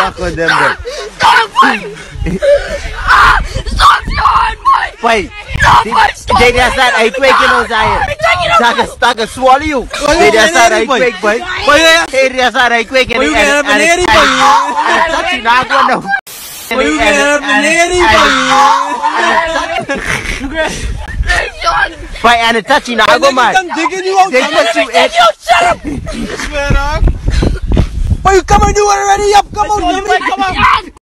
fuck with them then. Stop, boy! Stop your hand, boy! Boy, they just said I quake in Ozaya. Stuck a swallow you. They just said I quake, boy. They just said I quake in Boy, and a touchy now, go man. They put you in. Shut up! Boy, you come and do it already. Up, come on, come on.